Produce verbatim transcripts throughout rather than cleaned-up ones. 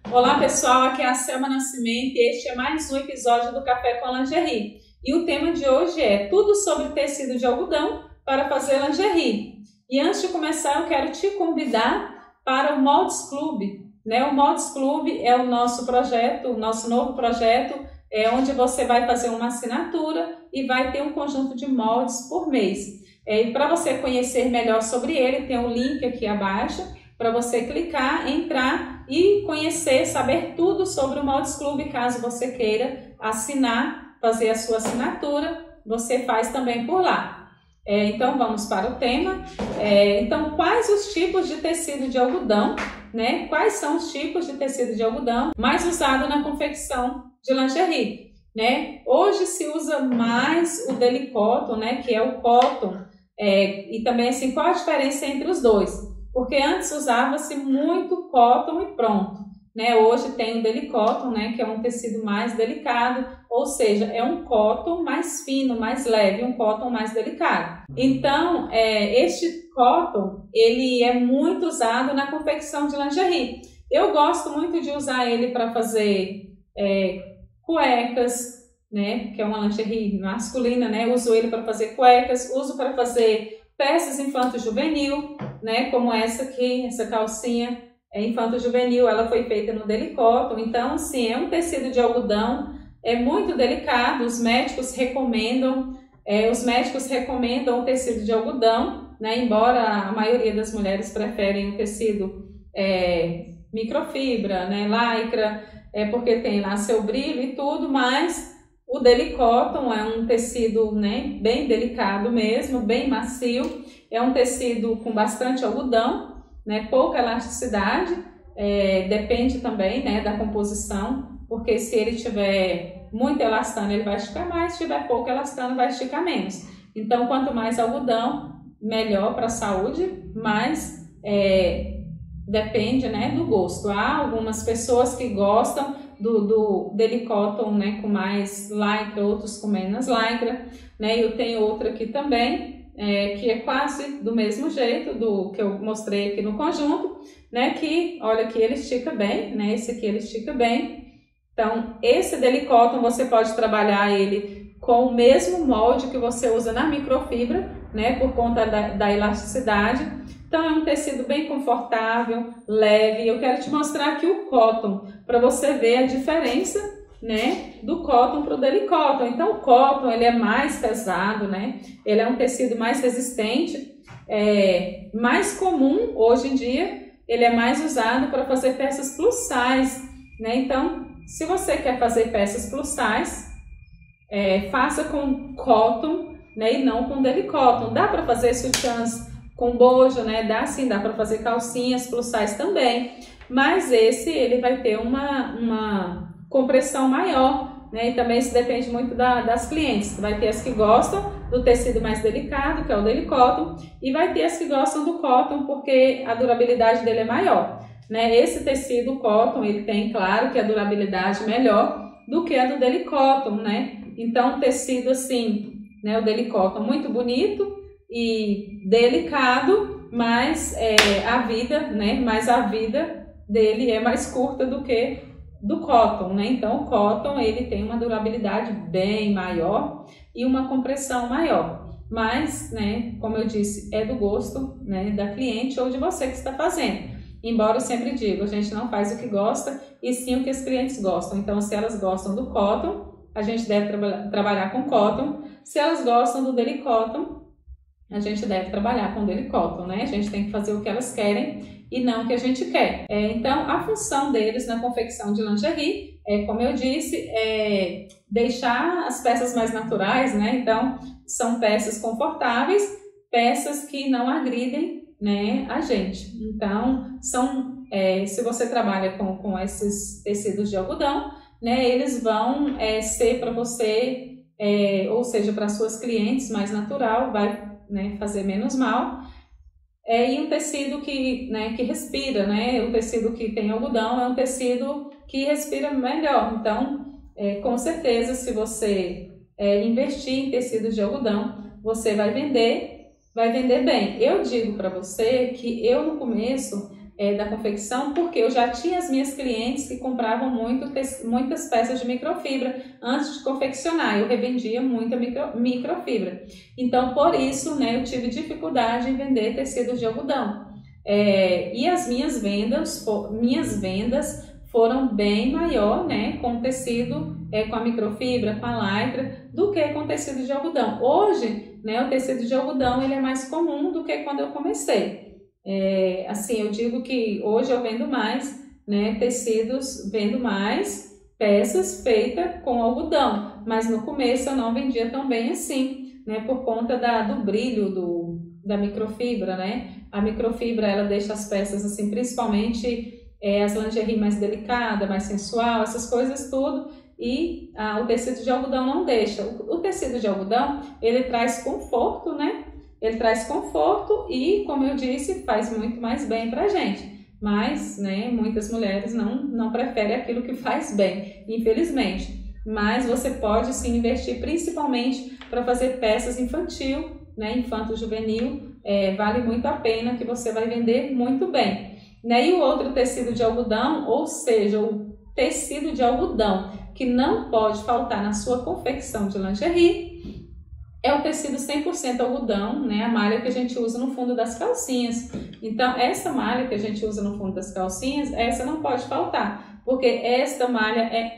Olá pessoal, aqui é a Selma Nascimento e este é mais um episódio do Café com Lingerie. E o tema de hoje é tudo sobre tecido de algodão para fazer lingerie. E antes de começar eu quero te convidar para o Moldes Club. Né? O Moldes Club é o nosso projeto, o nosso novo projeto, é onde você vai fazer uma assinatura e vai ter um conjunto de moldes por mês. É, e para você conhecer melhor sobre ele, tem um link aqui abaixo para você clicar, entrar e conhecer, saber tudo sobre o Moldes Club. Caso você queira assinar, fazer a sua assinatura, você faz também por lá. É, então vamos para o tema. É, então, quais os tipos de tecido de algodão, né? Quais são os tipos de tecido de algodão mais usado na confecção de lingerie, né? Hoje se usa mais o deli cotton, né? Que é o cotton. É, e também assim, qual a diferença entre os dois? Porque antes usava-se muito cotton e pronto, né? Hoje tem o deli cotton, né? Que é um tecido mais delicado, ou seja, é um cotton mais fino, mais leve, um cotton mais delicado. Então, é, este cotton, ele é muito usado na confecção de lingerie. Eu gosto muito de usar ele para fazer é, cuecas, né? Que é uma lingerie masculina, né? Eu uso ele para fazer cuecas, uso para fazer peças infanto-juvenil, né, como essa aqui, essa calcinha é infanto-juvenil, ela foi feita no deli cotton. Então, sim, é um tecido de algodão, é muito delicado, os médicos recomendam, é, os médicos recomendam o tecido de algodão, né, embora a maioria das mulheres preferem o tecido é, microfibra, né, lycra, é porque tem lá seu brilho e tudo, mas o deli cotton é um tecido, né, bem delicado mesmo, bem macio, é um tecido com bastante algodão, né, pouca elasticidade, é, depende também, né, da composição, porque se ele tiver muito elastano ele vai esticar mais, se tiver pouco elastano vai esticar menos. Então quanto mais algodão, melhor para a saúde, mas é, depende, né, do gosto. Há algumas pessoas que gostam do, do deli cotton, né, com mais lycra, outros com menos lycra, né, e eu tenho outro aqui também, é, que é quase do mesmo jeito do que eu mostrei aqui no conjunto, né, que olha que ele estica bem, né, esse aqui ele estica bem. Então esse deli cotton você pode trabalhar ele com o mesmo molde que você usa na microfibra, né, por conta da, da elasticidade. Então é um tecido bem confortável, leve. Eu quero te mostrar aqui o cotton, para você ver a diferença, né, do cotton para o deli cotton. Então o cotton ele é mais pesado, né, ele é um tecido mais resistente, é mais comum hoje em dia, ele é mais usado para fazer peças plus size, né. Então se você quer fazer peças plus size, é, faça com cotton, né, e não com deli cotton. Dá para fazer sutiãs com bojo, né? Dá sim, dá para fazer calcinhas plus size também, mas esse ele vai ter uma, uma compressão maior, né? E também isso depende muito da, das clientes. Vai ter as que gostam do tecido mais delicado, que é o deli cotton, e vai ter as que gostam do cotton porque a durabilidade dele é maior, né? Esse tecido cotton, ele tem, claro, que a durabilidade melhor do que a do deli cotton, né? Então, tecido assim, né? O deli cotton muito bonito e delicado, mas é, a vida, né, mas a vida dele é mais curta do que do cotton, né? Então o cotton ele tem uma durabilidade bem maior e uma compressão maior, mas, né, como eu disse, é do gosto, né, da cliente ou de você que está fazendo. Embora eu sempre digo, a gente não faz o que gosta e sim o que as clientes gostam. Então se elas gostam do cotton, a gente deve tra trabalhar com cotton. Se elas gostam do deli cotton, a gente deve trabalhar com deli cotton, né? A gente tem que fazer o que elas querem e não o que a gente quer. É, então, a função deles na confecção de lingerie, é, como eu disse, é deixar as peças mais naturais, né? Então, são peças confortáveis, peças que não agridem, né, a gente. Então, são, é, se você trabalha com, com esses tecidos de algodão, né, eles vão é, ser para você, é, ou seja, para suas clientes mais natural, vai, né, fazer menos mal, é, e um tecido que, né, que respira, né, o tecido que tem algodão é um tecido que respira melhor. Então, é, com certeza, se você é, investir em tecidos de algodão, você vai vender, vai vender bem. Eu digo para você que eu no começo é, da confecção, porque eu já tinha as minhas clientes que compravam muito, muitas peças de microfibra antes de confeccionar. Eu revendia muita micro, microfibra. Então, por isso, né, eu tive dificuldade em vender tecidos de algodão. É, e as minhas vendas, minhas vendas foram bem maior, né, com tecido, é, com a microfibra, com a lycra, do que com tecido de algodão. Hoje, né, o tecido de algodão ele é mais comum do que quando eu comecei. É, assim, eu digo que hoje eu vendo mais, né, tecidos, vendo mais peças feitas com algodão, mas no começo eu não vendia tão bem assim, né, por conta da, do brilho do, da microfibra, né. A microfibra ela deixa as peças assim, principalmente é, as lingerie mais delicada, mais sensual, essas coisas tudo, e ah, o tecido de algodão não deixa. O, o tecido de algodão ele traz conforto, né? Ele traz conforto e, como eu disse, faz muito mais bem pra gente. Mas, né, muitas mulheres não, não preferem aquilo que faz bem, infelizmente. Mas você pode sim investir principalmente para fazer peças infantil, né, infanto-juvenil, é, vale muito a pena que você vai vender muito bem. Né? E o outro tecido de algodão, ou seja, o tecido de algodão que não pode faltar na sua confecção de lingerie, é o tecido cem por cento algodão, né? A malha que a gente usa no fundo das calcinhas. Então, essa malha que a gente usa no fundo das calcinhas, essa não pode faltar, porque esta malha é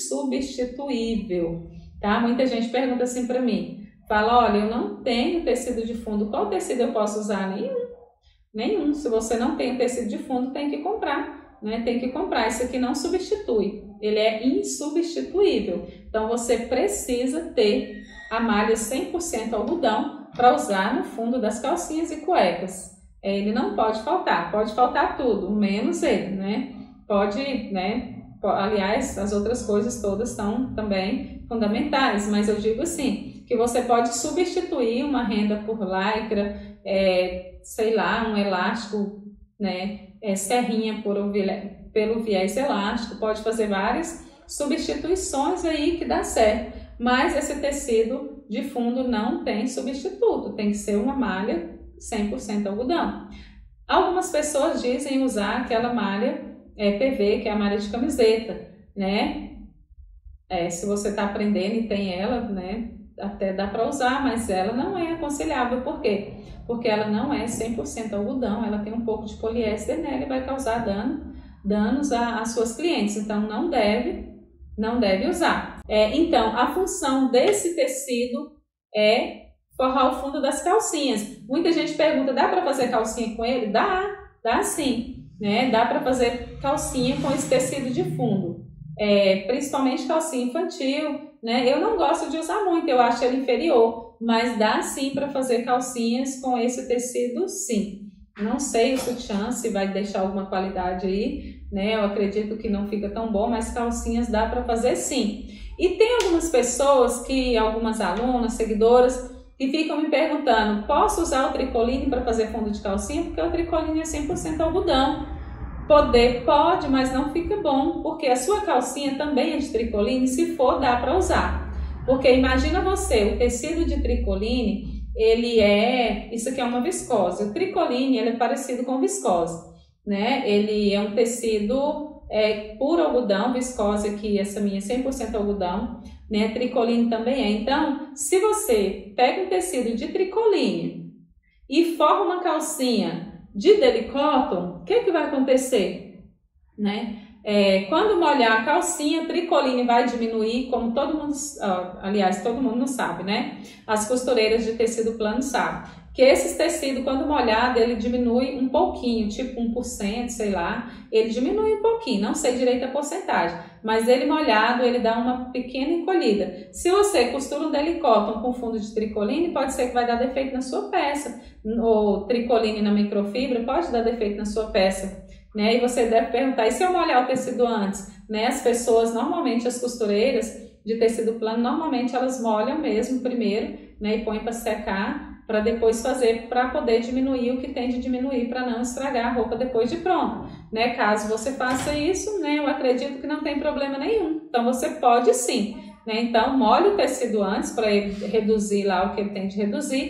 insubstituível, tá? Muita gente pergunta assim para mim, fala, olha, eu não tenho tecido de fundo, qual tecido eu posso usar? Nenhum, nenhum. Se você não tem tecido de fundo, tem que comprar, né? Tem que comprar, isso aqui não substitui, ele é insubstituível. Então, você precisa ter a malha cem por cento algodão para usar no fundo das calcinhas e cuecas. Ele não pode faltar, pode faltar tudo, menos ele, né? Pode, né? Aliás, as outras coisas todas são também fundamentais, mas eu digo assim, que você pode substituir uma renda por lycra, é, sei lá, um elástico, né? É, serrinha por um, pelo viés elástico, pode fazer várias substituições aí que dá certo. Mas esse tecido de fundo não tem substituto, tem que ser uma malha cem por cento algodão. Algumas pessoas dizem usar aquela malha é, P V, que é a malha de camiseta, né? É, se você está aprendendo e tem ela, né, até dá para usar, mas ela não é aconselhável. Por quê? Porque ela não é cem por cento algodão, ela tem um pouco de poliéster nela e vai causar dano, danos às suas clientes, então não deve, não deve usar. É, então, a função desse tecido é forrar o fundo das calcinhas. Muita gente pergunta, dá para fazer calcinha com ele? Dá, dá sim, né? Dá para fazer calcinha com esse tecido de fundo, é, principalmente calcinha infantil, né? Eu não gosto de usar muito, eu acho ele inferior, mas dá sim para fazer calcinhas com esse tecido, sim. Não sei o sutiã se vai deixar alguma qualidade aí, né? Eu acredito que não fica tão bom, mas calcinhas dá para fazer sim. E tem algumas pessoas que, algumas alunas, seguidoras, que ficam me perguntando, posso usar o tricoline para fazer fundo de calcinha? Porque o tricoline é cem por cento algodão. Poder pode, mas não fica bom, porque a sua calcinha também é de tricoline, se for, dá para usar. Porque imagina você, o tecido de tricoline, ele é, isso aqui é uma viscose. O tricoline, ele é parecido com viscose, né? Ele é um tecido é, puro algodão, viscose aqui, essa minha é cem por cento algodão, né? Tricoline também é. Então, se você pega um tecido de tricoline e forma uma calcinha de deli-cotton, o que que vai acontecer, né? É, quando molhar a calcinha, tricoline vai diminuir, como todo mundo, aliás, todo mundo não sabe, né? As costureiras de tecido plano sabem que esses tecidos, quando molhado, ele diminui um pouquinho, tipo um por cento, sei lá, ele diminui um pouquinho, não sei direito a porcentagem, mas ele molhado, ele dá uma pequena encolhida. Se você costura um deli-cotton com fundo de tricoline, pode ser que vai dar defeito na sua peça, ou tricoline na microfibra, pode dar defeito na sua peça, né? E você deve perguntar, e se eu molhar o tecido antes? Né? As pessoas, normalmente as costureiras de tecido plano, normalmente elas molham mesmo primeiro, né? E põem para secar, para depois fazer, para poder diminuir o que tem de diminuir, para não estragar a roupa depois de pronto, né? Caso você faça isso, né, eu acredito que não tem problema nenhum. Então, você pode sim, né? Então, molhe o tecido antes para ele reduzir lá o que ele tem de reduzir,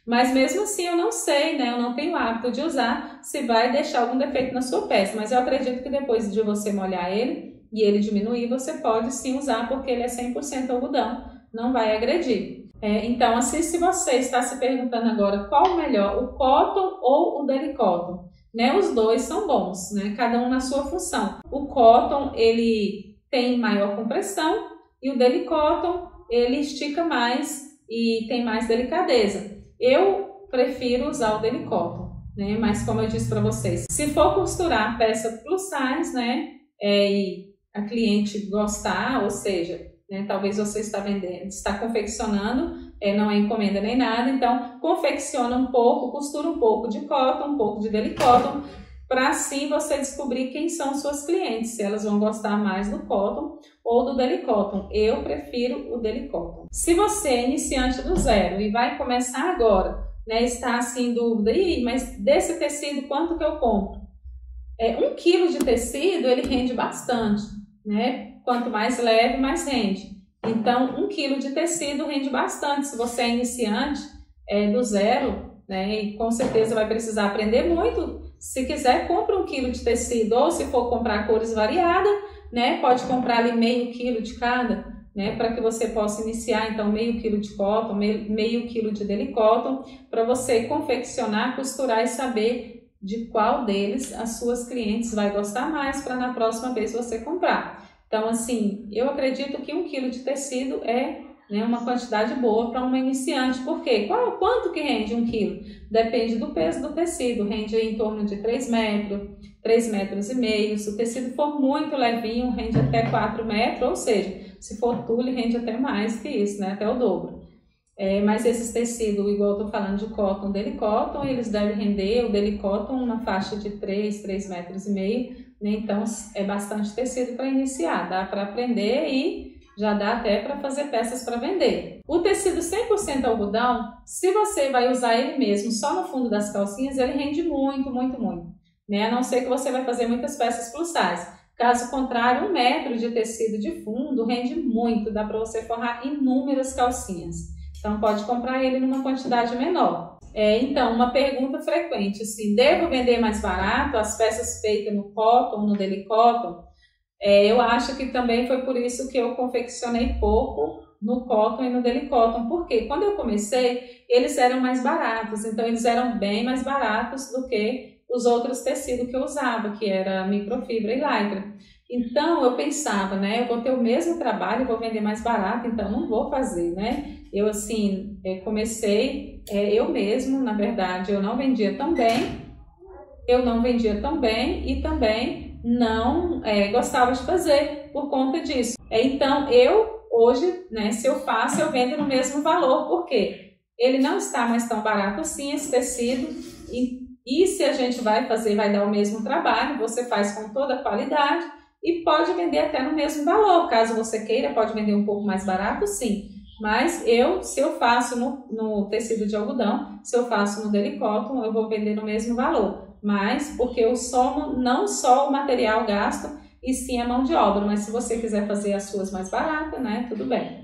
Mas mesmo assim eu não sei, né? Eu não tenho hábito de usar, se vai deixar algum defeito na sua peça. Mas eu acredito que depois de você molhar ele e ele diminuir, você pode sim usar, porque ele é cem por cento algodão, não vai agredir. É, então, assim, se você está se perguntando agora qual o melhor, o cotton ou o deli cotton, né? Os dois são bons, né? Cada um na sua função. O cotton, ele tem maior compressão e o deli cotton, ele estica mais e tem mais delicadeza. Eu prefiro usar o deli cotton, né? Mas como eu disse para vocês, se for costurar peça plus size, né? É, e a cliente gostar, ou seja, né, talvez você está vendendo, está confeccionando, é, não é encomenda nem nada, então confecciona um pouco, costura um pouco de cotton, um pouco de deli cotton, para assim você descobrir quem são suas clientes, se elas vão gostar mais do cotton ou do deli cotton. Eu prefiro o deli cotton. Se você é iniciante do zero e vai começar agora, né, está assim em dúvida, Ih, mas desse tecido quanto que eu compro? É, um quilo de tecido ele rende bastante, né? Quanto mais leve, mais rende. Então, um quilo de tecido rende bastante. Se você é iniciante é, do zero, né? E com certeza vai precisar aprender muito. Se quiser, compra um quilo de tecido, ou se for comprar cores variadas, né? Pode comprar ali meio quilo de cada, né? Para que você possa iniciar, então, meio quilo de cotton, meio, meio quilo de deli cotton, para você confeccionar, costurar e saber de qual deles as suas clientes vai gostar mais para na próxima vez você comprar. Então, assim, eu acredito que um quilo de tecido é, né, uma quantidade boa para uma iniciante. Por quê? Qual, quanto que rende um quilo? Depende do peso do tecido. Rende em torno de três metros, três metros e meio. Se o tecido for muito levinho, rende até quatro metros. Ou seja, se for tule, rende até mais que isso, né? Até o dobro. É, mas esses tecidos, igual eu estou falando de cotton, deli cotton, eles devem render, o deli cotton, uma faixa de três, três metros e meio, né? Então é bastante tecido para iniciar, dá para aprender e já dá até para fazer peças para vender. O tecido cem por cento algodão, se você vai usar ele mesmo só no fundo das calcinhas, ele rende muito, muito, muito, né? A não ser que você vai fazer muitas peças plus size. Caso contrário, um metro de tecido de fundo rende muito, dá para você forrar inúmeras calcinhas. Então, pode comprar ele numa quantidade menor. É, então, uma pergunta frequente, assim, devo vender mais barato as peças feitas no cotton, no deli cotton? É, eu acho que também foi por isso que eu confeccionei pouco no cotton e no deli cotton, porque quando eu comecei, eles eram mais baratos, então eles eram bem mais baratos do que os outros tecidos que eu usava, que era microfibra e lycra. Então, eu pensava, né, eu vou ter o mesmo trabalho, vou vender mais barato, então não vou fazer, né? Eu, assim, comecei, é, eu mesmo, na verdade, eu não vendia tão bem, eu não vendia tão bem e também não é, gostava de fazer por conta disso. É, então, eu, hoje, né, se eu faço, eu vendo no mesmo valor, porque ele não está mais tão barato assim, esse tecido, e, e se a gente vai fazer, vai dar o mesmo trabalho, você faz com toda a qualidade e pode vender até no mesmo valor. Caso você queira, pode vender um pouco mais barato, sim. Mas eu, se eu faço no, no tecido de algodão, se eu faço no deli cotton, eu vou vender no mesmo valor. Mas porque eu somo não só o material gasto, e sim a mão de obra. Mas se você quiser fazer as suas mais baratas, né, tudo bem.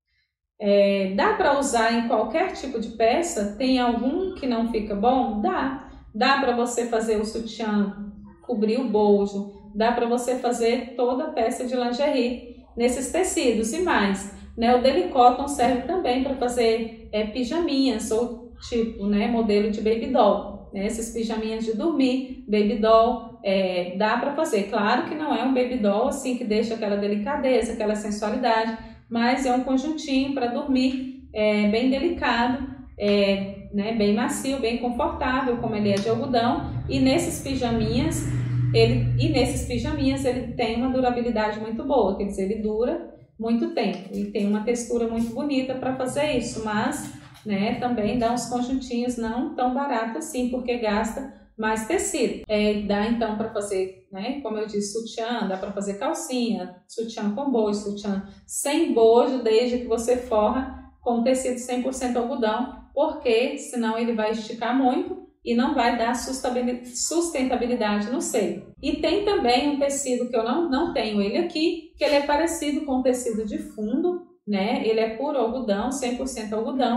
É, dá para usar em qualquer tipo de peça? Tem algum que não fica bom? Dá. Dá para você fazer o sutiã, cobrir o bojo. Dá para você fazer toda a peça de lingerie nesses tecidos e mais. Né, o deli cotton serve também para fazer é, pijaminhas ou tipo, né, modelo de baby doll. Né, esses pijaminhas de dormir, baby doll, é, dá para fazer. Claro que não é um baby doll assim que deixa aquela delicadeza, aquela sensualidade, mas é um conjuntinho para dormir é, bem delicado, é, né, bem macio, bem confortável, como ele é de algodão. E nesses pijaminhas, ele, e nesses pijaminhas ele tem uma durabilidade muito boa, quer dizer, ele dura muito tempo e tem uma textura muito bonita para fazer isso, mas né, também dá uns conjuntinhos não tão barato assim, porque gasta mais tecido. É, dá então para fazer, né, como eu disse, sutiã, dá para fazer calcinha, sutiã com bojo, sutiã sem bojo, desde que você forra com tecido cem por cento algodão, porque senão ele vai esticar muito e não vai dar sustentabilidade no seio. E tem também um tecido que eu não, não tenho ele aqui, que ele é parecido com o tecido de fundo, né? Ele é puro algodão, cem por cento algodão,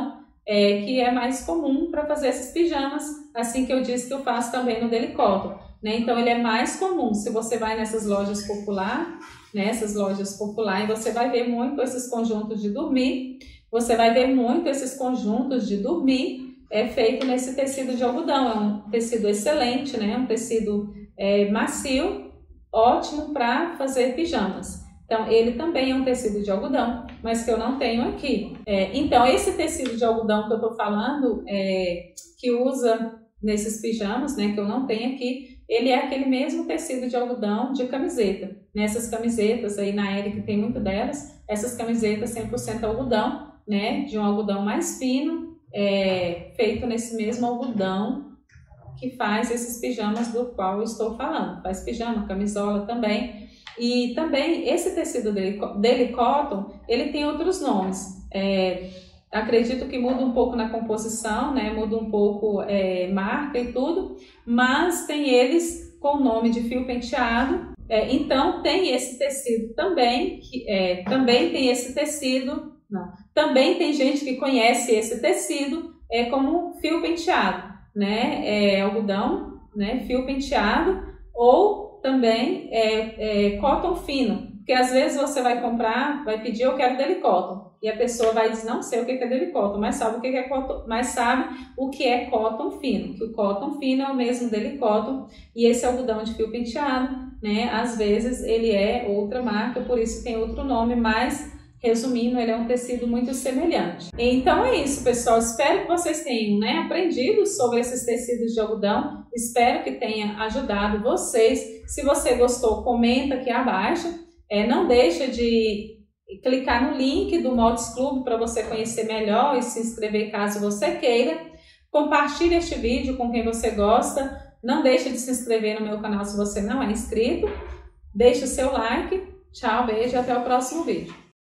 é, que é mais comum para fazer esses pijamas, assim que eu disse que eu faço também no Daily Cotton, né? Então ele é mais comum. Se você vai nessas lojas populares, nessas lojas populares, você vai ver muito esses conjuntos de dormir, você vai ver muito esses conjuntos de dormir é feito nesse tecido de algodão. É um tecido excelente, né? Um tecido é, macio, ótimo para fazer pijamas. Então, ele também é um tecido de algodão, mas que eu não tenho aqui. É, então, esse tecido de algodão que eu estou falando, é, que usa nesses pijamas, né, que eu não tenho aqui, ele é aquele mesmo tecido de algodão de camiseta. Nessas camisetas, aí na Eric tem muito delas, essas camisetas cem por cento algodão, né, de um algodão mais fino, é, feito nesse mesmo algodão que faz esses pijamas do qual eu estou falando. Faz pijama, camisola também. E também esse tecido Daily Cotton, ele tem outros nomes. É, acredito que muda um pouco na composição, né? Muda um pouco é, marca e tudo, mas tem eles com o nome de fio penteado. É, então tem esse tecido também, que é, também tem esse tecido, não, também tem gente que conhece esse tecido é, como fio penteado, né? É, algodão, né? Fio penteado, ou também é, é, cotton fino, porque às vezes você vai comprar, vai pedir, eu quero Daily Cotton, e a pessoa vai dizer, não sei o que é Daily Cotton, mas sabe o que é cotton, mas sabe o que é cotton fino, que o cotton fino é o mesmo Daily Cotton, e esse algodão de fio penteado, né, às vezes ele é outra marca, por isso tem outro nome, mas resumindo, ele é um tecido muito semelhante. Então é isso, pessoal. Espero que vocês tenham, né, aprendido sobre esses tecidos de algodão. Espero que tenha ajudado vocês. Se você gostou, comenta aqui abaixo. É, não deixa de clicar no link do Moldes Club para você conhecer melhor e se inscrever caso você queira. Compartilhe este vídeo com quem você gosta. Não deixe de se inscrever no meu canal se você não é inscrito. Deixe o seu like. Tchau, beijo e até o próximo vídeo.